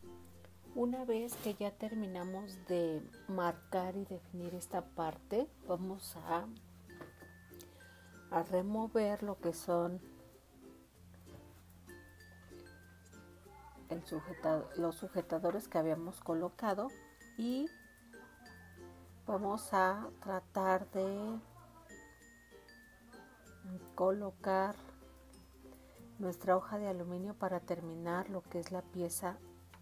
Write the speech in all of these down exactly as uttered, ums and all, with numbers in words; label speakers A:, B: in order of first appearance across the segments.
A: Una vez que ya terminamos de marcar y definir esta parte, vamos a, a remover lo que son el sujetado, los sujetadores que habíamos colocado, y vamos a tratar de colocar nuestra hoja de aluminio para terminar lo que es la pieza,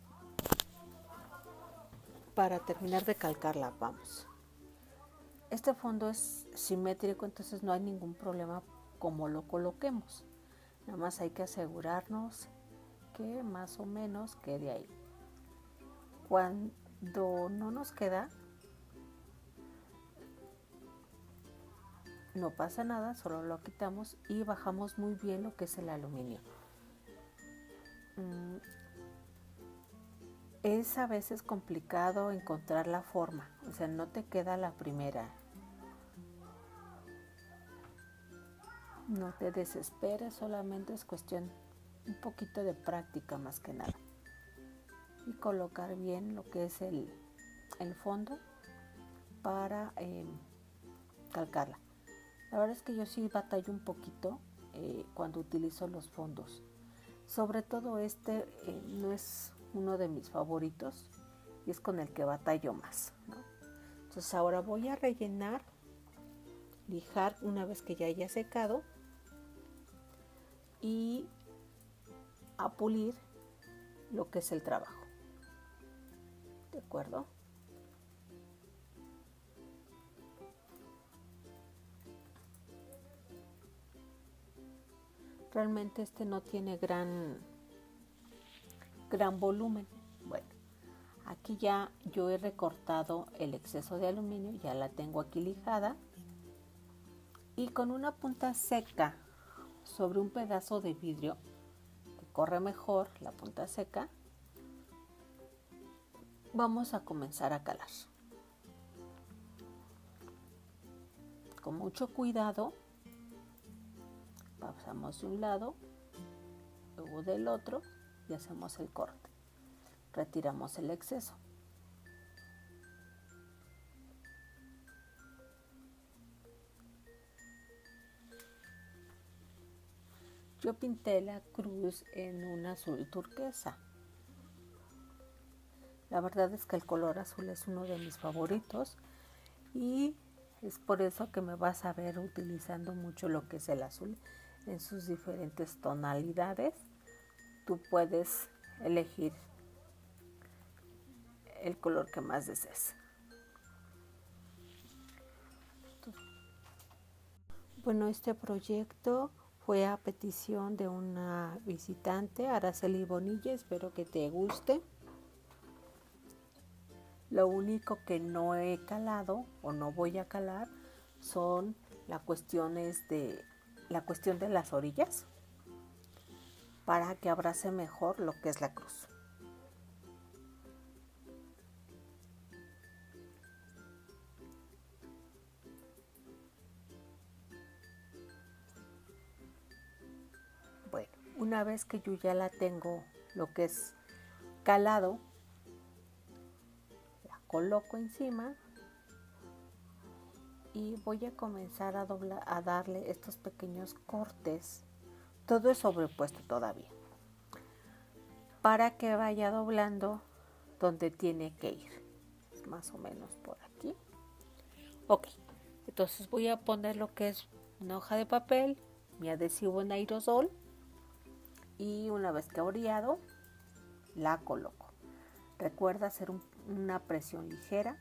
A: para terminar de calcarla. Vamos, este fondo es simétrico, entonces no hay ningún problema como lo coloquemos, nada más hay que asegurarnos que más o menos quede ahí. Cuando no nos queda, no pasa nada, solo lo quitamos y bajamos muy bien lo que es el aluminio. Mm, es a veces complicado encontrar la forma, o sea, no te queda la primera. No te desesperes, solamente es cuestión un poquito de práctica más que nada. Y colocar bien lo que es el, el fondo para eh, calcarla. La verdad es que yo sí batallo un poquito eh, cuando utilizo los fondos. Sobre todo este eh, no es uno de mis favoritos y es con el que batallo más, ¿no? Entonces ahora voy a rellenar, lijar una vez que ya haya secado y a pulir lo que es el trabajo. ¿De acuerdo? Realmente este no tiene gran, gran volumen. Bueno, aquí ya yo he recortado el exceso de aluminio, ya la tengo aquí lijada. Y con una punta seca sobre un pedazo de vidrio, que corre mejor la punta seca, vamos a comenzar a calar. Con mucho cuidado, pasamos de un lado, luego del otro y hacemos el corte. Retiramos el exceso. Yo pinté la cruz en un azul turquesa. La verdad es que el color azul es uno de mis favoritos y es por eso que me vas a ver utilizando mucho lo que es el azul en sus diferentes tonalidades. Tú puedes elegir el color que más desees. Bueno, este proyecto fue a petición de una visitante, Araceli Bonilla, espero que te guste. Lo único que no he calado o no voy a calar son las cuestiones de la cuestión de las orillas para que abrace mejor lo que es la cruz. Bueno, una vez que yo ya la tengo lo que es calado, la coloco encima y voy a comenzar a, doblar, a darle estos pequeños cortes. Todo es sobrepuesto todavía, para que vaya doblando donde tiene que ir, más o menos por aquí. Ok, entonces voy a poner lo que es una hoja de papel, mi adhesivo en aerosol, y una vez que ha oreado, la coloco. Recuerda hacer un, una presión ligera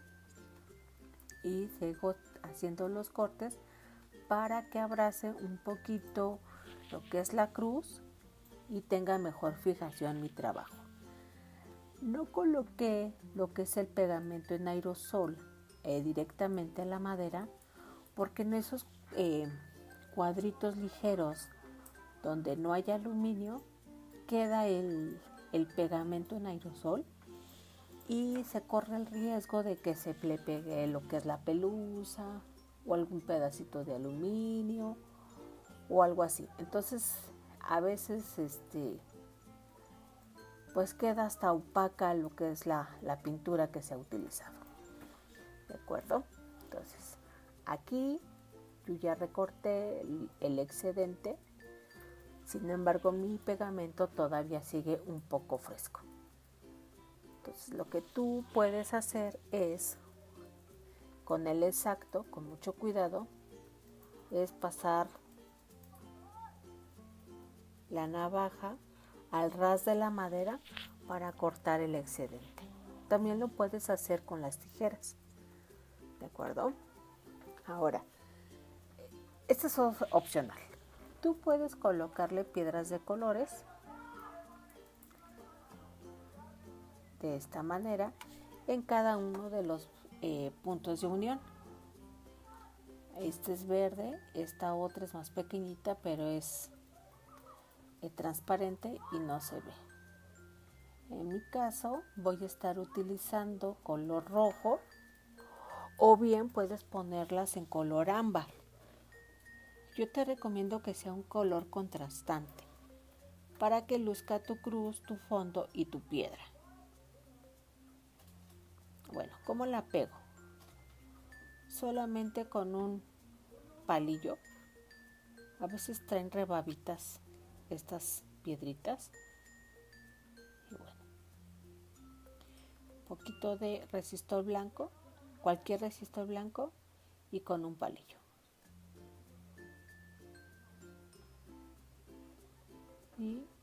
A: y sigo haciendo los cortes para que abrace un poquito lo que es la cruz y tenga mejor fijación mi trabajo. No coloqué lo que es el pegamento en aerosol eh, directamente a la madera, porque en esos eh, cuadritos ligeros donde no hay aluminio queda el, el pegamento en aerosol y se corre el riesgo de que se le pegue lo que es la pelusa o algún pedacito de aluminio o algo así. Entonces a veces este pues queda hasta opaca lo que es la, la pintura que se ha utilizado. ¿De acuerdo? Entonces, aquí yo ya recorté el, el excedente, sin embargo mi pegamento todavía sigue un poco fresco. Entonces, lo que tú puedes hacer es, con el exacto, con mucho cuidado, es pasar la navaja al ras de la madera para cortar el excedente. También lo puedes hacer con las tijeras. ¿De acuerdo? Ahora, esto es opcional. Tú puedes colocarle piedras de colores de esta manera en cada uno de los eh, puntos de unión. Este es verde, esta otra es más pequeñita, pero es eh, transparente y no se ve. En mi caso voy a estar utilizando color rojo, o bien puedes ponerlas en color ámbar. Yo te recomiendo que sea un color contrastante para que luzca tu cruz, tu fondo y tu piedra. Bueno, ¿cómo la pego? Solamente con un palillo. A veces traen rebabitas estas piedritas. Y bueno, un poquito de resistor blanco, cualquier resistor blanco, y con un palillo. Y uy,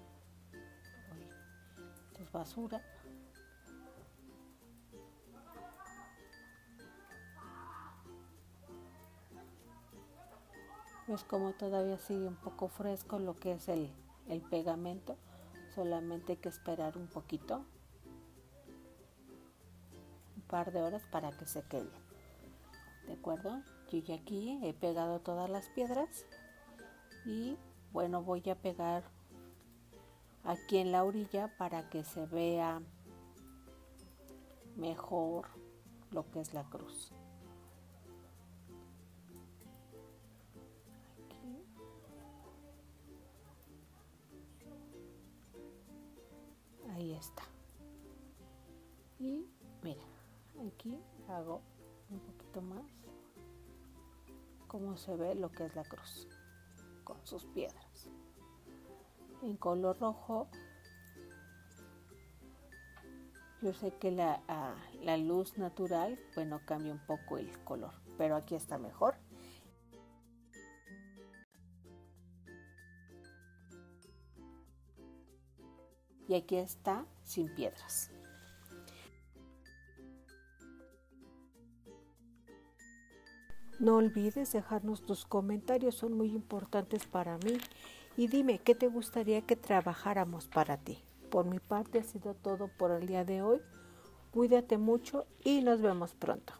A: esto es basura. Pues como todavía sigue un poco fresco lo que es el, el pegamento, solamente hay que esperar un poquito, un par de horas para que se quede. ¿De acuerdo? Yo ya aquí he pegado todas las piedras y bueno, voy a pegar aquí en la orilla para que se vea mejor lo que es la cruz. Aquí. Ahí está. Y mira, aquí hago un poquito más cómo se ve lo que es la cruz con sus piedras. En color rojo, yo sé que la, uh, la luz natural, bueno, cambia un poco el color, pero aquí está mejor. Y aquí está sin piedras. No olvides dejarnos tus comentarios, son muy importantes para mí. Y dime, ¿qué te gustaría que trabajáramos para ti? Por mi parte ha sido todo por el día de hoy. Cuídate mucho y nos vemos pronto.